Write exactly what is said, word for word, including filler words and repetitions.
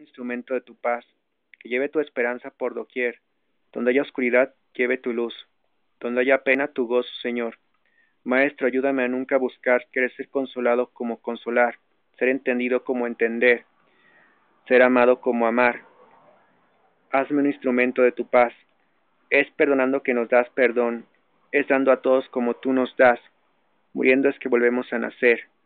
un instrumento de tu paz, que lleve tu esperanza por doquier. Donde haya oscuridad, lleve tu luz. Donde haya pena, tu gozo, Señor. Maestro, ayúdame a nunca buscar querer ser consolado como consolar, ser entendido como entender, ser amado como amar. Hazme un instrumento de tu paz. Es perdonando que nos das perdón, es dando a todos como tú nos das. Muriendo es que volvemos a nacer.